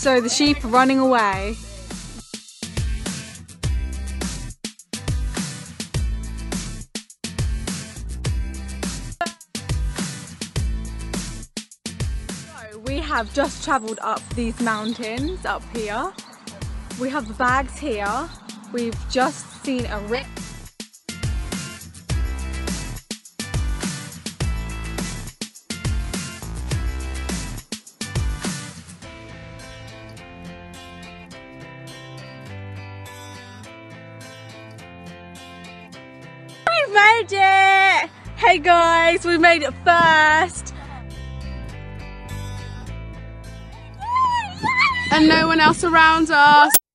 So the sheep are running away. So we have just travelled up these mountains up here. We have the bags here. We've just seen a rip. We've made it! Hey guys, we made it first! And no one else around us.